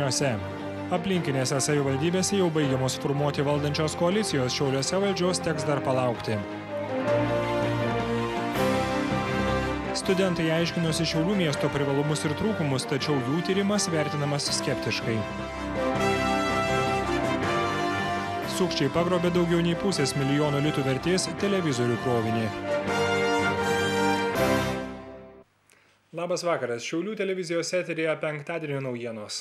žiniose. Aplinkinėse savivaldybėse jau baigiamos formuoti valdančios koalicijos, Šiauliuose valdžios teks dar palaukti. Studentai aiškinosi Šiaulių miesto privalumus ir trūkumus, tačiau jų tyrimas vertinamas skeptiškai. Sukčiai pagrobė daugiau nei pusės milijono litų vertės televizorių krovinį. Labas vakaras, Šiaulių televizijos eteryje penktadienio naujienos.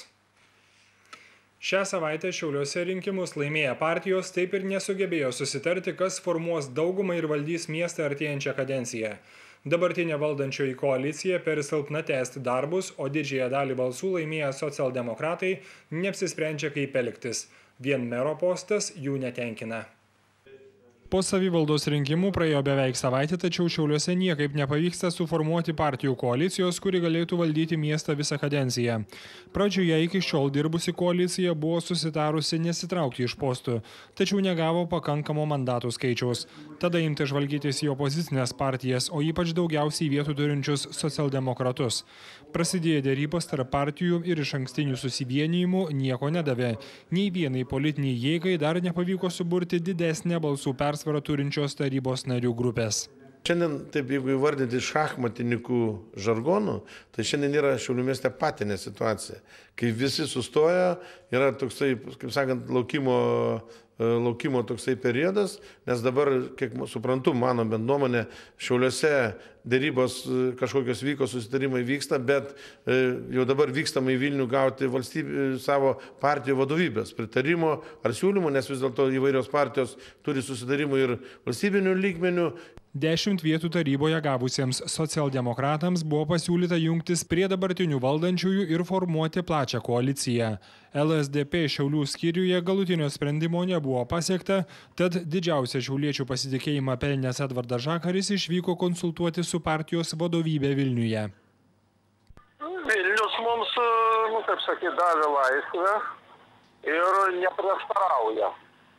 Šią savaitę Šiauliuose rinkimus laimėję partijos taip ir nesugebėjo susitarti, kas formuos daugumą ir valdys miestą artėjančią kadenciją. Dabartinė valdančioji koalicija per silpna tęsti darbus, o didžiąją dalį balsų laimėję socialdemokratai neapsisprendžia kaip elgtis. Vien mero postas jų netenkina. Po savivaldos rinkimų praėjo beveik savaitė, tačiau Šiauliuose niekaip nepavyksta suformuoti partijų koalicijos, kuri galėtų valdyti miestą visą kadenciją. Pradžioje iki šiol dirbusi koalicija buvo susitarusi nesitraukti iš postų, tačiau negavo pakankamo mandatų skaičiaus. Tada imta žvalgytis į opozicinės partijas, o ypač daugiausiai vietų turinčius socialdemokratus. Prasidėjo derybos tarp partijų ir išankstinių susivienijimų nieko nedavė. Nei vienai politiniai jėgai dar nepavyko suburti didesnę balsų persvarą turinčios tarybos narių grupės. Šiandien, taip jeigu įvardinti šachmatininkų žargonų, tai šiandien yra Šiaulių mieste patinė situacija. Kai visi sustoja, yra toksai, kaip sakant, laukimo toksai periodas, nes dabar, kiek suprantu, mano bent nuomonė, Šiauliuose dėrybos kažkokios vyko, susitarimai vyksta, bet jau dabar vykstama į Vilnių gauti savo partijų vadovybės pritarimo ar siūlymų, nes vis dėlto įvairios partijos turi susitarimų ir valstybinių lygmenių. 10 vietų taryboje gavusiems socialdemokratams buvo pasiūlyta jungtis prie dabartinių valdančiųjų ir formuoti plačią koaliciją. LSDP Šiaulių skyriuje galutinio sprendimo nebuvo pasiekta, tad didžiausią šiauliečių pasitikėjimą pelnęs Edvardas Žakaris išvyko konsultuoti su partijos vadovybė Vilniuje. Vilnius mums, kaip sakyti, davė laisvę ir neprieštarauja.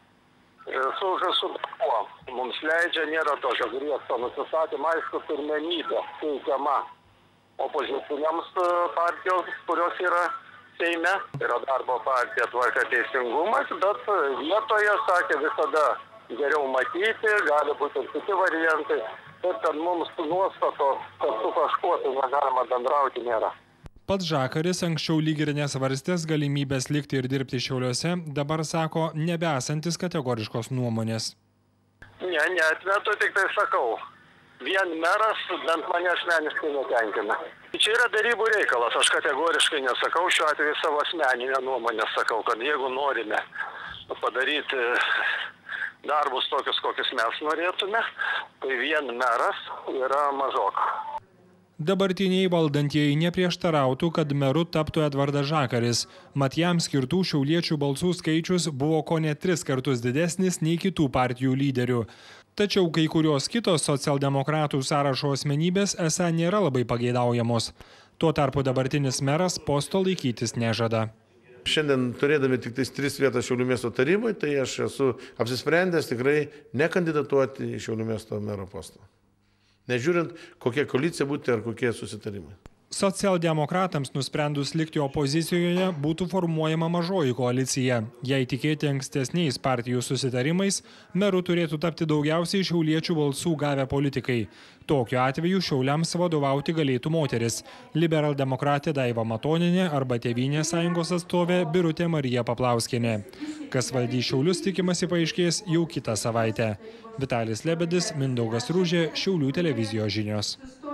Su kuo mums leidžia, nėra tokio griežto nusistatymo, aišku, pirmenybė teikiama opoziciniams partijoms, kurios yra Seime, yra Darbo partija, Tvarka, Teisingumas, bet vietoje, sakė, visada geriau matyti, gali būti ir kiti variantai, taip kad mums nuostatos, kad su kažkuo tai negalima bendrauti, nėra. Pats Žakaris anksčiau lyg ir nesvarstęs galimybės likti ir dirbti Šiauliuose, dabar sako nebesantis kategoriškos nuomonės. Neatmetu, tik tai sakau. Vien meras bent mane asmeniškai netenkina. Čia yra darybų reikalas, aš kategoriškai nesakau, šiuo atveju savo asmeninę nuomonę sakau, kad jeigu norime padaryti darbus tokius, kokius mes norėtume, tai vien meras yra mažoka. Dabartiniai valdantieji neprieštarautų, kad meru taptų Edvardas Žakaris, mat jam skirtų šiauliečių balsų skaičius buvo kone 3 kartus didesnis nei kitų partijų lyderių. Tačiau kai kurios kitos socialdemokratų sąrašo asmenybės esą nėra labai pageidaujamos. Tuo tarpu dabartinis meras posto laikytis nežada. Šiandien turėdami tik 3 vietas Šiaulių miesto taryboje, tai aš esu apsisprendęs tikrai nekandidatuoti į Šiaulių miesto mero postą. Nežiūrint, kokia koalicija būtų ar kokie susitarimai. Socialdemokratams nusprendus likti opozicijoje būtų formuojama mažoji koalicija. Jei tikėti ankstesniais partijų susitarimais, meru turėtų tapti daugiausiai šiauliečių balsų gavę politikai. Tokiu atveju Šiauliams vadovauti galėtų moteris – liberaldemokratė Daiva Matonienė arba Tėvynės sąjungos atstovė Birutė Marija Paplauskienė. Kas valdys Šiaulius, tikimasi paaiškės jau kitą savaitę. Vitalis Lebedis, Mindaugas Rūžė, Šiaulių televizijos žinios.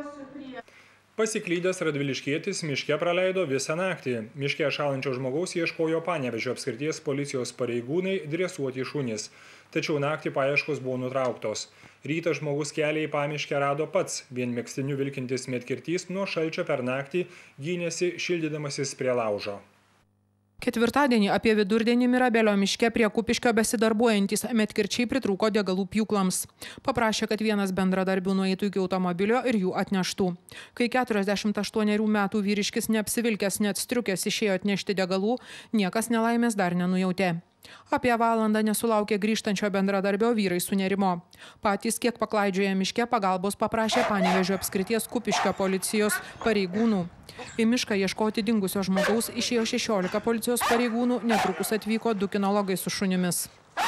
Pasiklydęs radviliškietis miške praleido visą naktį. Miške šalančio žmogaus ieškojo Panevėžio apskrities policijos pareigūnai dresuoti šunys. Tačiau naktį paieškos buvo nutrauktos. Rytą žmogus kelią į pamiškę rado pats. Vien megztiniu vilkintis medkirtys nuo šalčio per naktį gynėsi šildydamasis prie laužo. Ketvirtadienį apie vidurdienį Mirabelio miške prie Kupiškio besidarbuojantys medkirčiai pritrūko degalų pjūklams. Paprašė, kad vienas bendradarbių nueitų iki automobilio ir jų atneštų. Kai 48 metų vyriškis neapsivilkęs net striukės išėjo atnešti degalų, niekas nelaimės dar nenujautė. Apie valandą nesulaukę grįžtančio bendradarbio vyrai sunerimo. Patys, kiek paklaidžioję miške, pagalbos paprašė Panevėžio apskrities Kupiškio policijos pareigūnų. Į mišką ieškoti dingusio žmogaus išėjo 16 policijos pareigūnų, netrukus atvyko 2 kinologai su šunimis.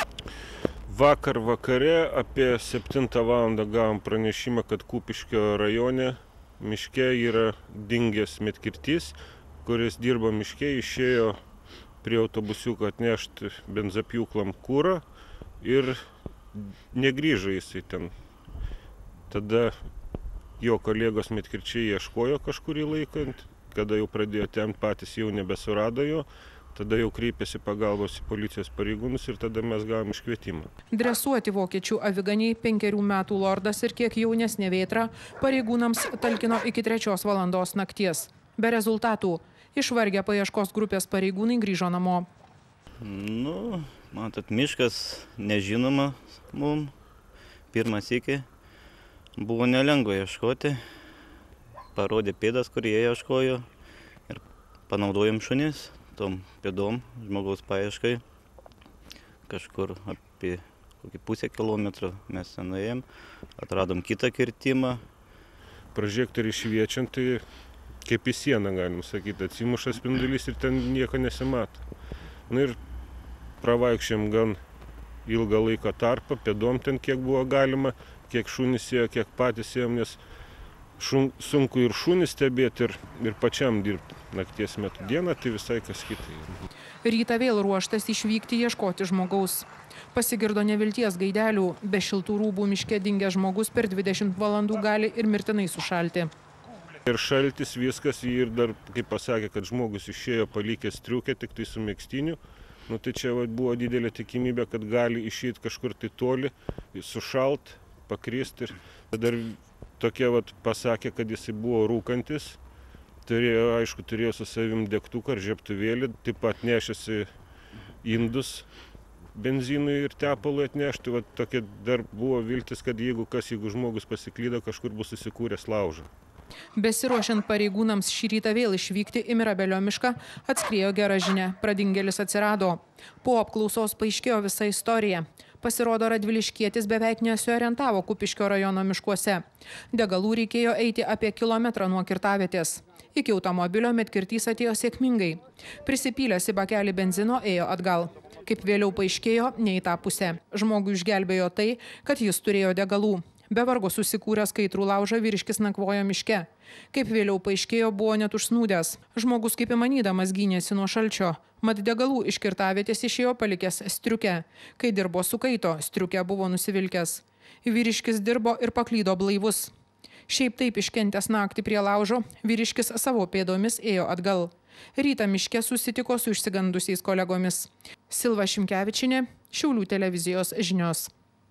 Vakar vakare apie 7 valandą gavom pranešimą, kad Kupiškio rajone miške yra dingęs medkirtys, kuris dirbo miške, išėjo prie autobusiuko atnešti benzapjūklam kūrą ir negrįžo jisai ten. Tada jo kolegos medkirčiai ieškojo kažkurį laiką, kada jau pradėjo tempt, patys jau nebesurado jo. Tada jau kreipėsi pagalbos į policijos pareigūnus ir tada mes gavom iškvietimą. Dresuoti vokiečių aviganiai 5 metų lordas ir kiek jaunesnė Vėtra pareigūnams talkino iki 3 valandos nakties. Be rezultatų. Išvargę paieškos grupės pareigūnai grįžo namo. Matot, miškas nežinoma mums. Pirmas iki buvo nelengva ieškoti. Parodė pėdas, kurie ieškojo ir panaudojom šunis. Tom pėdom žmogaus paieškai. Kažkur apie kokį pusę kilometro mes ten nuėjom. Atradom kitą kirtimą. Prožektorių šviečiant, tai kaip į sieną, galim sakyti, atsimuša spindulys ir ten nieko nesimato. Ir pravaikščiam gan ilgą laiko tarpą, pėdom ten kiek buvo galima, kiek šunys ėjo, kiek patys ėjom, nes sunku ir šunį stebėti ir pačiam dirbti nakties metu. Dieną tai visai kas kitai. Rytą vėl ruoštas išvykti ieškoti žmogaus. Pasigirdo nevilties gaidelių. Be šiltų rūbų miške dingęs žmogus per 20 valandų gali ir mirtinai sušalti. Ir šaltis viskas, jį ir dar, kaip pasakė, kad žmogus išėjo palikęs striukę tik tai su megztiniu. Tai čia buvo didelė tikimybė, kad gali išeiti kažkur tai toli, sušalt, pakristi. Ir dar tokia pasakė, kad jisai buvo rūkantis. Turėjo su savim degtuką ar žiebtuvėlį, taip pat nešėsi indus benzinui ir tepalui atnešti. Tokia dar buvo viltis, kad jeigu žmogus pasiklydo, kažkur bus susikūręs laužą. Besiruošiant pareigūnams šį rytą vėl išvykti į Mirabelio mišką, atskriejo gera žinia. Pradingėlis atsirado. Po apklausos paaiškėjo visa istorija. Pasirodo, radviliškietis beveik nesiorientavo Kupiškio rajono miškuose. Degalų reikėjo eiti apie kilometrą nuo kirtavietės. Iki automobilio medkirtys atėjo sėkmingai. Prisipylęs į bakelį benzino ėjo atgal. Kaip vėliau paaiškėjo, ne į tą pusę. Žmogų išgelbėjo tai, kad jis turėjo degalų. Be vargo susikūręs kaitrų laužą vyriškis nakvojo miške. Kaip vėliau paaiškėjo, buvo net užsnūdęs. Žmogus kaip įmanydamas gynėsi nuo šalčio. Mat degalų iš kirtavietės išėjo palikęs striukę. Kai dirbo sukaito, striukę buvo nusivilkęs. Vyriškis dirbo ir paklydo blaivus. Šiaip taip iškentęs naktį prie laužo, vyriškis savo pėdomis ėjo atgal. Rytą miške susitiko su išsigandusiais kolegomis. Silva Šimkevičienė, Šiaulių televizijos žinios.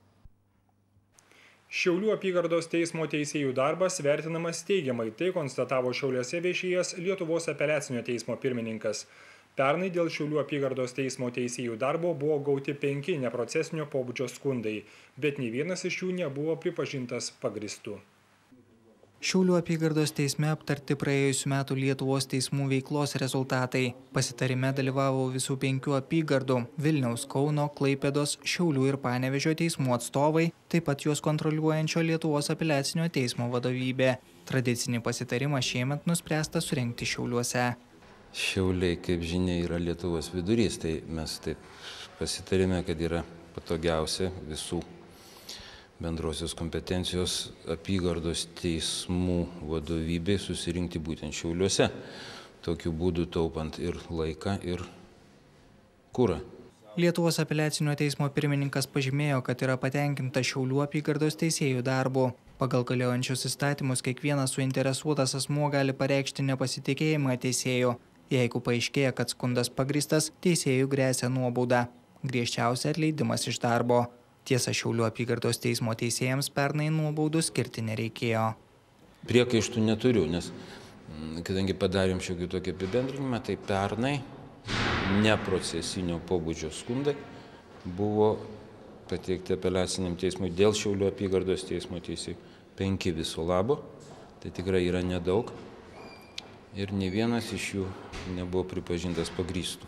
Šiaulių apygardos teismo teisėjų darbas vertinamas teigiamai, tai konstatavo Šiauliuose viešėjęs Lietuvos apeliacinio teismo pirmininkas. Pernai dėl Šiaulių apygardos teismo teisėjų darbo buvo gauti 5 neprocesinio pobūdžio skundai, bet nei vienas iš jų nebuvo pripažintas pagrįstu. Šiaulių apygardos teisme aptarti praėjusių metų Lietuvos teismų veiklos rezultatai. Pasitarime dalyvavo visų 5 apygardų – Vilniaus, Kauno, Klaipėdos, Šiaulių ir Panevėžio teismų atstovai, taip pat juos kontroliuojančio Lietuvos apeliacinio teismo vadovybė. Tradicinį pasitarimą šiemet nuspręsta surengti Šiauliuose. Šiauliai, kaip žinia, yra Lietuvos vidurys, tai mes taip pasitarime, kad yra patogiausia visų bendrosios kompetencijos apygardos teismų vadovybei susirinkti būtent Šiauliuose. Tokiu būdu taupant ir laiką, ir kurą. Lietuvos apeliacinio teismo pirmininkas pažymėjo, kad yra patenkinta Šiaulių apygardos teisėjų darbu. Pagal galiojančius įstatymus kiekvienas suinteresuotas asmuo gali pareikšti nepasitikėjimą teisėjų. Jeigu paaiškėja, kad skundas pagrįstas, teisėjų gresia nuobauda. Griežčiausia atleidimas iš darbo. Tiesa, Šiaulių apygardos teismo teisėjams pernai nuobaudų skirti nereikėjo. Priekaištų neturiu, nes kadangi padarėm šiokį tokį apibendrinimą, tai pernai neprocesinio pobūdžio skundai buvo pateikti apeliaciniam teismui dėl Šiaulių apygardos teismo teisėjų. 5 viso labo, tai tikrai yra nedaug ir ne vienas iš jų nebuvo pripažintas pagrįstu.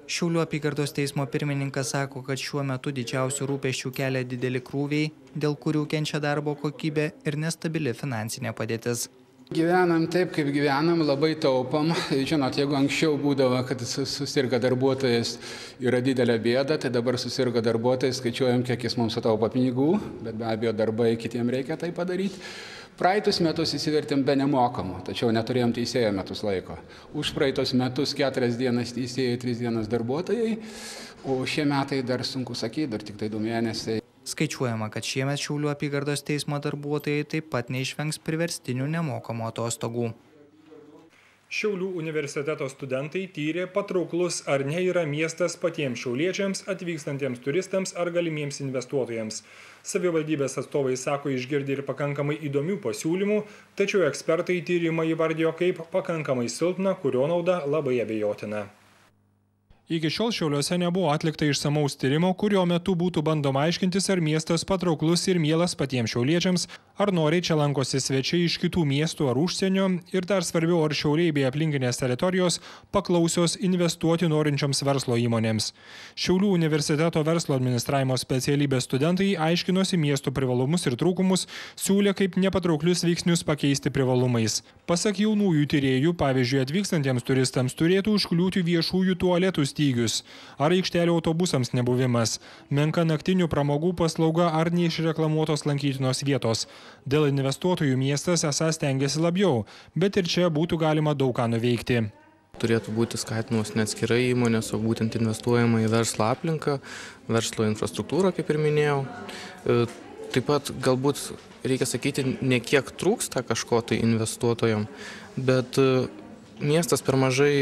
Šiaulių apygardos teismo pirmininkas sako, kad šiuo metu didžiausių rūpesčių kelia dideli krūviai, dėl kurių kenčia darbo kokybė ir nestabili finansinė padėtis. Gyvenam taip, kaip gyvenam, labai taupom. Žinot, jeigu anksčiau būdavo, kad susirga darbuotojas, yra didelė bėda, tai dabar susirga darbuotojas, skaičiuojam, kiek jis mums sutaupo pinigų, bet be abejo darbai kitiem reikia tai padaryti. Praeitus metus įsivertėm be nemokamų, tačiau neturėjom teisėjo metus laiko. Už praeitus metus 4 dienas teisėjai, 3 dienas darbuotojai, o šie metai dar sunku sakyti, dar tik tai 2 mėnesiai. Skaičiuojama, kad šiemet Šiaulių apygardos teismo darbuotojai taip pat neišvengs priverstinių nemokamų atostogų. Šiaulių universiteto studentai tyrė, patrauklus ar ne yra miestas patiems šiauliečiams, atvykstantiems turistams ar galimiems investuotojams. Savivaldybės atstovai sako išgirdę ir pakankamai įdomių pasiūlymų, tačiau ekspertai tyrimą įvardijo kaip pakankamai silpną, kurio nauda labai abejotina. Iki šiol Šiauliuose nebuvo atlikta išsamaus tyrimo, kurio metu būtų bandoma aiškintis, ar miestas patrauklus ir mielas patiems šiauliečiams, ar noriai čia lankosi svečiai iš kitų miestų ar užsienio, ir dar svarbiau, ar Šiauliai bei aplinkinės teritorijos paklausios investuoti norinčioms verslo įmonėms. Šiaulių universiteto verslo administravimo specialybės studentai aiškinosi miestų privalumus ir trūkumus, siūlė kaip nepatrauklius veiksnius pakeisti privalumais. Pasak jaunųjų tyrėjų, pavyzdžiui, atvykstantiems turistams turėtų užkliūti viešųjų tualetų stygius, ar aikštelių autobusams nebuvimas, menka naktinių pramogų paslauga ar neišreklamuotos lankytinos vietos. Dėl investuotojų miestas esąs stengiasi labiau, bet ir čia būtų galima daug ką nuveikti. Turėtų būti skatinamos ne atskirai įmonės, o būtent investuojama į verslo aplinką, verslo infrastruktūrą, kaip ir minėjau. Taip pat galbūt reikia sakyti, ne kiek trūksta kažko tai investuotojam, bet miestas per mažai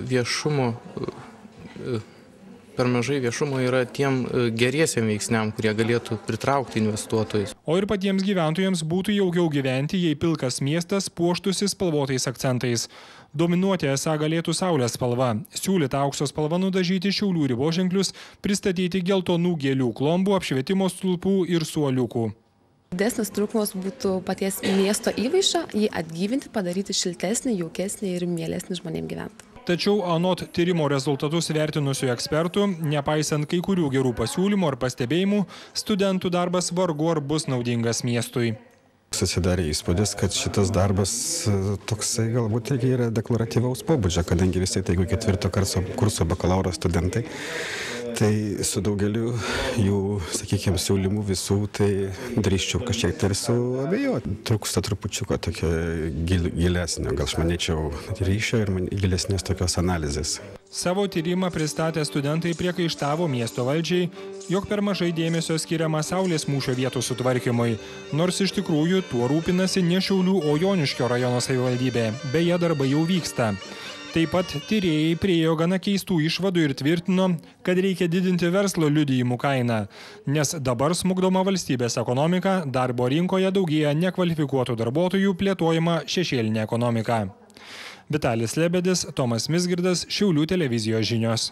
viešumo yra tiem geriesiem veiksniam, kurie galėtų pritraukti investuotojus. O ir patiems gyventojams būtų jaukiau gyventi, jei pilkas miestas puoštųsi spalvotais akcentais. Dominuoti esą galėtų saulės spalva, siūlyta aukso spalva nudažyti Šiaulių riboženklius, pristatyti geltonų gėlių klombų, apšvietimo stulpų ir suoliukų. Didesnis trūkumas būtų paties miesto įvaizdžio, jį atgyvinti, padaryti šiltesnį, jaukesnį ir mielesnį žmonėms gyventi. Tačiau anot tyrimo rezultatus vertinusių ekspertų, nepaisant kai kurių gerų pasiūlymų ar pastebėjimų, studentų darbas vargu ar bus naudingas miestui. Susidarė įspūdis, kad šitas darbas toksai galbūt yra deklaratyvaus pobūdžio, kadangi visi tai 4 kurso bakalauro studentai, tai su daugeliu jų, sakykime, siūlymų visų, tai drįsčiau kažkiek tarsi abejoti. Trūksta trupučiuko tokio gilesnio, gal aš manyčiau, ryšio ir gilesnės tokios analizės. Savo tyrimą pristatę studentai priekaištavo miesto valdžiai, jog per mažai dėmesio skiriama saulės mūšio vietų sutvarkymui, nors iš tikrųjų tuo rūpinasi ne Šiaulių, o Joniškio rajono savivaldybė. Beje, darbai jau vyksta. Taip pat tyrėjai priėjo gana keistų išvadų ir tvirtino, kad reikia didinti verslo liudijimų kainą, nes dabar smukdoma valstybės ekonomika, darbo rinkoje daugėja nekvalifikuotų darbuotojų, plėtojama šešėlinė ekonomika. Vitalis Lebedis, Tomas Mizgirdas, Šiaulių televizijos žinios.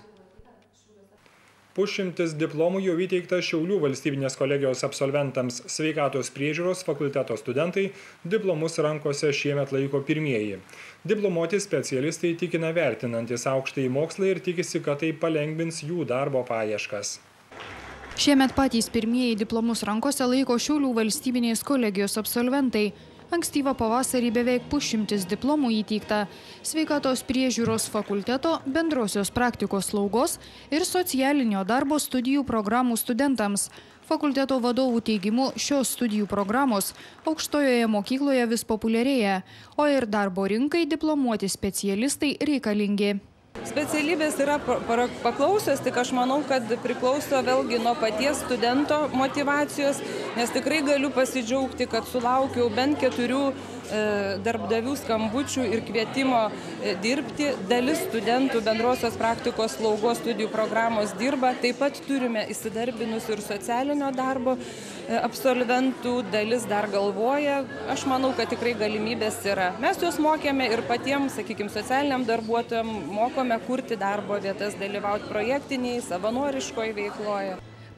100 diplomų jau įteikta Šiaulių valstybinės kolegijos absolventams. Sveikatos priežiūros fakulteto studentai diplomus rankose šiemet laiko pirmieji. Diplomuoti specialistai tikina vertinantis aukštąjį mokslą ir tikisi, kad tai palengvins jų darbo paieškas. Šiemet patys pirmieji diplomus rankose laiko Šiaulių valstybinės kolegijos absolventai. Ankstyvą pavasarį beveik 100 diplomų įteikta sveikatos priežiūros fakulteto, bendrosios praktikos slaugos ir socialinio darbo studijų programų studentams. Fakulteto vadovų teigimu, šios studijų programos aukštojoje mokykloje vis populiarėja, o ir darbo rinkai diplomuoti specialistai reikalingi. Specialybės yra paklausios, tik aš manau, kad priklauso vėlgi nuo paties studento motyvacijos, nes tikrai galiu pasidžiaugti, kad sulaukiau bent 4 darbdavių skambučių ir kvietimo dirbti. Dalis studentų bendrosios praktikos slaugos studijų programos dirba. Taip pat turime įsidarbinusių ir socialinio darbo absolventų, dalis dar galvoja. Aš manau, kad tikrai galimybės yra. Mes juos mokėme ir patiems, sakykime, socialiniam darbuotojams mokome kurti darbo vietas, dalyvauti projektiniai, savanoriškoje veikloje.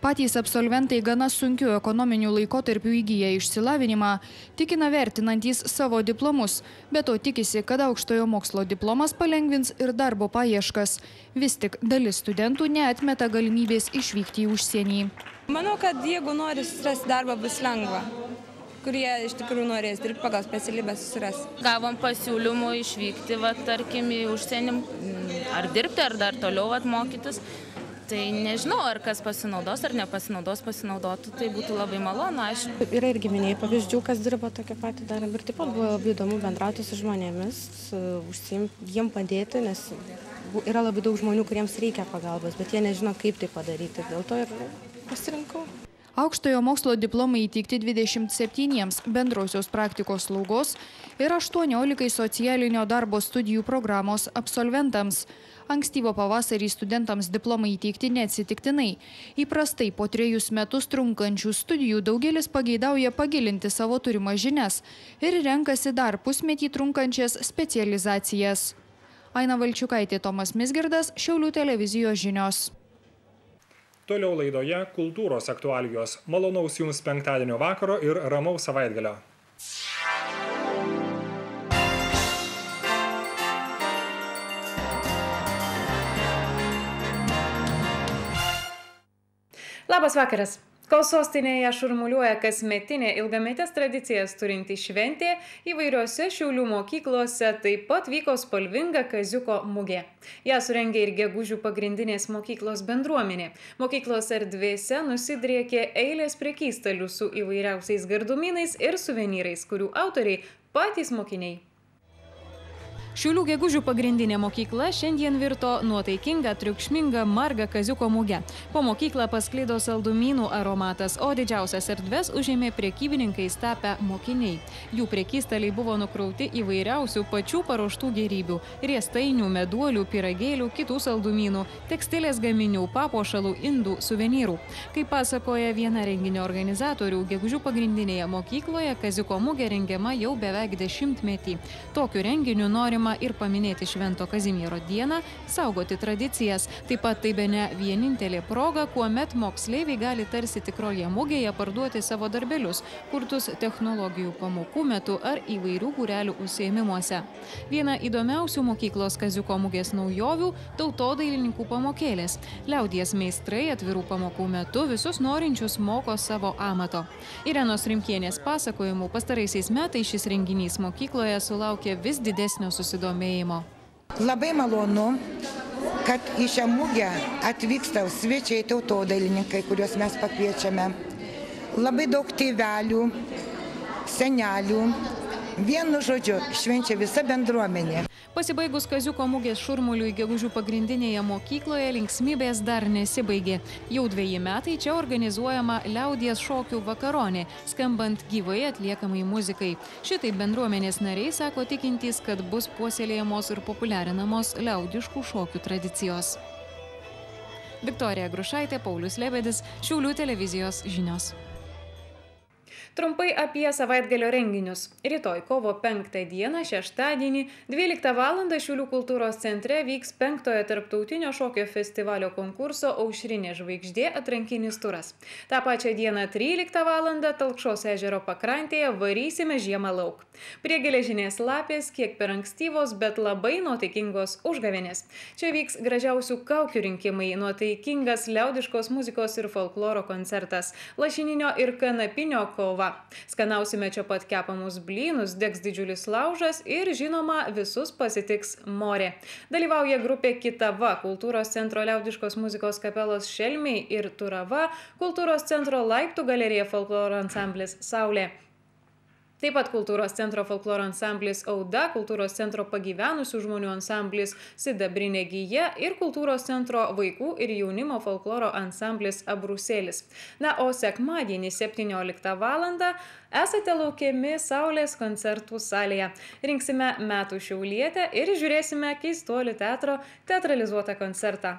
Patys absolventai gana sunkiu ekonominiu laikotarpiu įgyja išsilavinimą, tikina vertinantys savo diplomus, bet to tikisi, kad aukštojo mokslo diplomas palengvins ir darbo paieškas. Vis tik dalis studentų neatmeta galimybės išvykti į užsienį. Manau, kad jeigu nori susirasti darbą, bus lengva. Kurie iš tikrųjų norės dirbti pagal specialybę susiras. Gavom pasiūlymų išvykti, tarkim, į užsienį, ar dirbti, ar dar toliau mokytis. Tai nežinau, ar kas pasinaudos, ar pasinaudotų, tai būtų labai malonu, aišku. Yra ir giminiai pavyzdžių, kas dirba tokį patį darbą. Ir taip pat buvo labai įdomu bendrauti su žmonėmis, jiem padėti, nes yra labai daug žmonių, kuriems reikia pagalbos, bet jie nežino, kaip tai padaryti. Dėl to ir pasirinkau. Aukštojo mokslo diplomai įteikti 27 bendrosios praktikos slaugos ir 18 socialinio darbo studijų programos absolventams. Ankstyvo pavasarį studentams diplomai įteikti neatsitiktinai. Įprastai po 3 metus trunkančių studijų daugelis pageidauja pagilinti savo turimas žinias ir renkasi dar pusmetį trunkančias specializacijas. Aina Valčiukaitė, Tomas Mizgirdas, Šiaulių televizijos žinios. Toliau laidoje kultūros aktualijos. Malonaus jums penktadienio vakaro ir ramaus savaitgalio. Labas vakaras. Kol sostinėje šurmuliuoja kasmetinė ilgametės tradicijas turinti šventė, įvairiose Šiaulių mokyklose taip pat vyko spalvinga Kaziuko mugė. Ją surengė ir Gegužių pagrindinės mokyklos bendruomenė. Mokyklos erdvėse nusidriekė eilės prekystalių su įvairiausiais gardumynais ir suvenyrais, kurių autoriai patys mokiniai. Šiaulių Gegužių pagrindinė mokykla šiandien virto nuotaikinga, triukšminga, marga Kaziuko muge. Po mokyklą pasklido saldumynų aromatas, o didžiausias erdves užėmė prekybininkais tapę mokiniai. Jų prekystaliai buvo nukrauti įvairiausių pačių paruoštų gėrybių – riestainių, meduolių, pyragėlių, kitų saldumynų, tekstilės gaminių, papuošalų, indų, suvenyrų. Kaip pasakoja viena renginio organizatorių, Gegužių pagrindinėje mokykloje Kaziuko mugė rengiama jau beveik 10 metį. Tokiu renginiu norima ir paminėti Švento Kazimiero dieną, saugoti tradicijas. Taip pat tai bene vienintelė proga, kuomet moksleiviai gali tarsi tikroje mugėje parduoti savo darbelius, kurtus technologijų pamokų metu ar įvairių būrelių užsiėmimuose. Viena įdomiausių mokyklos Kaziuko mugės naujovių – tautodailininkų pamokėlės. Liaudies meistrai atvirų pamokų metu visus norinčius moko savo amato. Irenos Rimkienės pasakojimų pastaraisiais metais šis renginys mokykloje sulaukė vis didesnio susidomėjimo. Labai malonu, kad į šią mugę atvyksta svečiai tautodailininkai, kuriuos mes pakviečiame. Labai daug tėvelių, senelių. Vienu žodžiu, švenčia visa bendruomenė. Pasibaigus Kaziuko mugės šurmuliui Gegužių pagrindinėje mokykloje linksmybės dar nesibaigė. Jau 2 metai čia organizuojama liaudies šokių vakaronė, skambant gyvai atliekamai muzikai. Šitaip bendruomenės nariai sako tikintys, kad bus puoselėjamos ir populiarinamos liaudiškų šokių tradicijos. Viktorija Grušaitė, Paulius Lebedis, Šiaulių televizijos žinios. Trumpai apie savaitgalio renginius. Rytoj kovo 5 dieną, šeštadienį, 12 val. Šiaulių kultūros centre vyks 5-ojo tarptautinio šokio festivalio konkurso Aušrinė žvaigždė atrankinis turas. Ta pačią dieną 13 val. Talkšos ežero pakrantėje varysime žiemą lauk. Prie geležinės lapės kiek per ankstyvos, bet labai nuotaikingos užgavėnės. Čia vyks gražiausių kaukių rinkimai, nuotaikingas liaudiškos muzikos ir folkloro koncertas, lašininio ir kanapinio kova. Skanausime čia pat kepamus blynus, degs didžiulis laužas ir, žinoma, visus pasitiks morė. Dalyvauja grupė Kitava, kultūros centro liaudiškos muzikos kapelos Šelmiai ir Turava, kultūros centro laiptų galerija folkloro ansamblis Saulė. Taip pat kultūros centro folkloro ansamblis Auda, kultūros centro pagyvenusių žmonių ansamblis Sidabrinė gija ir kultūros centro vaikų ir jaunimo folkloro ansamblis Abrusėlis. Na, o sekmadienį 17 val. Esate laukiami Saulės koncertų salėje. Rinksime metų šiaulietę ir žiūrėsime Keistuolių teatro teatralizuotą koncertą.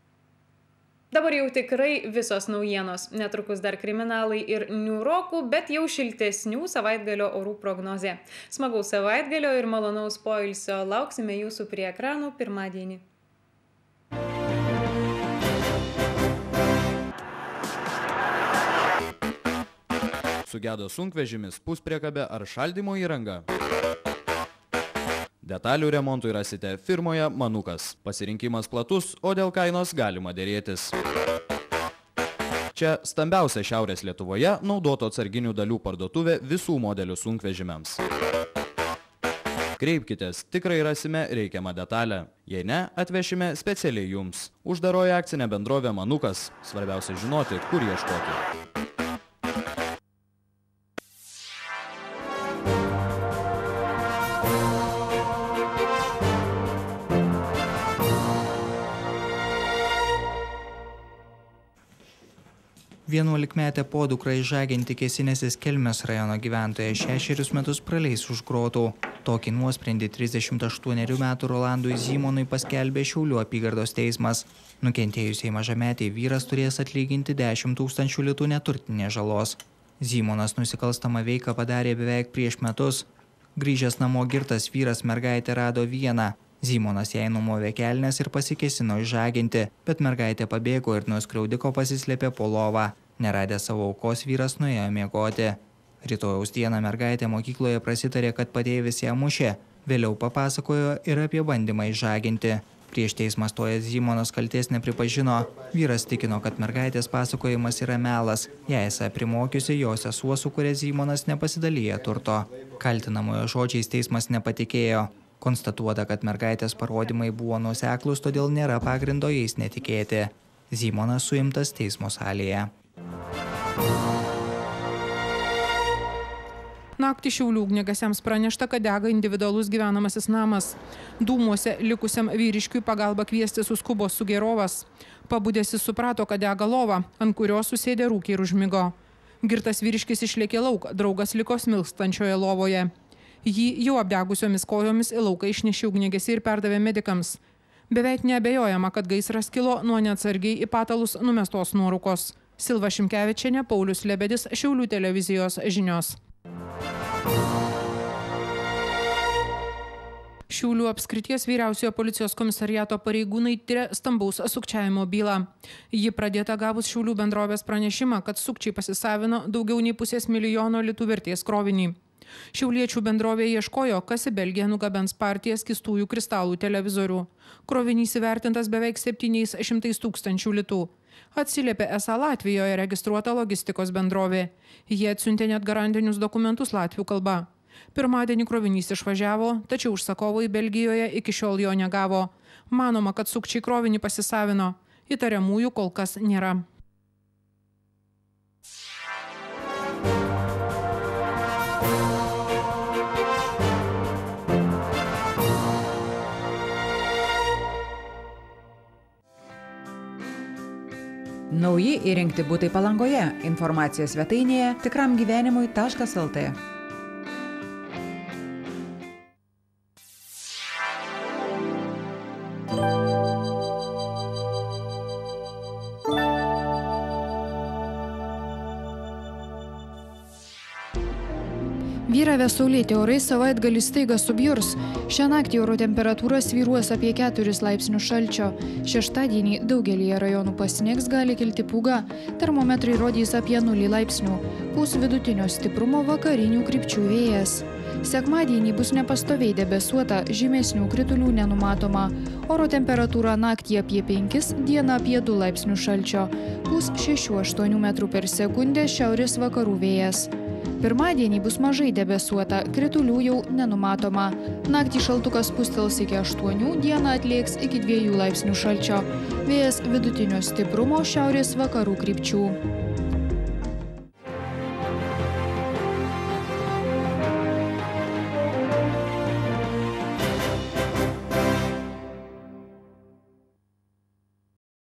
Dabar jau tikrai visos naujienos. Netrukus dar kriminalai ir niūrokų, bet jau šiltesnių savaitgalio orų prognozė. Smagaus savaitgalio ir malonaus poilsio lauksime jūsų prie ekranų pirmadienį. Sugedo sunkvežimis, puspriekabė ar šaldymo įranga? Detalių remontui rasite firmoje Manukas. Pasirinkimas platus, o dėl kainos galima dėrėtis. Čia stambiausia Šiaurės Lietuvoje naudoto atsarginių dalių parduotuvė visų modelių sunkvežimiams. Kreipkitės, tikrai rasime reikiamą detalę. Jei ne, atvešime specialiai jums. Uždaroji akcinė bendrovė Manukas. Svarbiausia žinoti, kur ieškoti. Vienuolikmetė podukra išžaginti kėsinėsis Kelmės rajono gyventoja 6 metus praleis už grotų. Tokį nuosprendį 38 metų Rolandui Zymonui paskelbė Šiaulių apygardos teismas. Nukentėjusiai mažametei vyras turės atlyginti 10 000 litų neturtinės žalos. Zymonas nusikalstamą veiką padarė beveik prieš metus. Grįžęs namo girtas vyras mergaitę rado vieną. Zymonas jai numovė kelnes ir pasikėsino išžaginti, bet mergaitė pabėgo ir nuo skriaudiko pasislėpė po lovą. Neradęs savo aukos, vyras nuėjo miegoti. Rytojaus dieną mergaitė mokykloje prasitarė, kad patėvis ją mušė. Vėliau papasakojo ir apie bandymą išžaginti. Prieš teismą stojęs Zymonas kaltės nepripažino. Vyras tikino, kad mergaitės pasakojimas yra melas. Ją esą primokiusi jo sesuo, su kuria Zymonas nepasidalyja turto. Kaltinamojo žodžiais teismas nepatikėjo. Konstatuota, kad mergaitės parodymai buvo nuoseklūs, todėl nėra pagrindo jais netikėti. Zymonas suimtas teismo salėje. Naktį Šiaulių ugniagesiams pranešta, kad dega individualus gyvenamasis namas. Dūmuose likusiam vyriškiui pagalba kviesti suskubo Sugėrovas. Pabudęs jis suprato, kad dega lova, ant kurios susėdė rūkė ir užmigo. Girtas vyriškis išlėkė lauk, draugas liko smilkstančioje lovoje. Jį jau apdegusiomis kojomis į lauką išnešė ugniagesiai ir perdavė medikams. Beveik neabejojama, kad gaisras kilo nuo neatsargiai į patalus numestos nuorūkos. Silva Šimkevičienė, Paulius Lebedis, Šiaulių televizijos žinios. Šiaulių apskrities vyriausiojo policijos komisariato pareigūnai tiria stambaus sukčiavimo bylą. Ji pradėta gavus Šiaulių bendrovės pranešimą, kad sukčiai pasisavino daugiau nei 500 000 litų vertės krovinį. Šiauliečių bendrovė ieškojo, kas į Belgiją nugabens partiją skystųjų kristalų televizorių. Krovinys įvertintas beveik 700 000 litų. Atsiliepė esą Latvijoje registruota logistikos bendrovė. Jie atsiuntė net garantinius dokumentus latvių kalba. Pirmadienį krovinys išvažiavo, tačiau užsakovai Belgijoje iki šiol jo negavo. Manoma, kad sukčiai krovinį pasisavino. Įtariamųjų kol kas nėra. Nauji įrengti butai Palangoje. Informacija svetainėje tikramgyvenimui.lt. Vyravę saulėti orai savaitgalį staiga subjurs. Šią naktį oro temperatūra svyruos apie 4 laipsnius šalčio. Šeštadienį daugelyje rajonų pasnigs, gali kilti pūga. Termometrai rodys apie 0 laipsnių. Pūs vidutinio stiprumo vakarinių krypčių vėjas. Sekmadienį bus nepastoviai debesuota, žymesnių kritulių nenumatoma. Oro temperatūra naktį apie 5, dieną apie 2 laipsnių šalčio. Pūs 6-8 metrų per sekundę šiaurės vakarų vėjas. Pirmadienį bus mažai debesuota, kritulių jau nenumatoma. Naktį šaltukas spustels iki 8, dieną atlėgs iki 2 laipsnių šalčio. Vėjas vidutinio stiprumo šiaurės vakarų krypčių.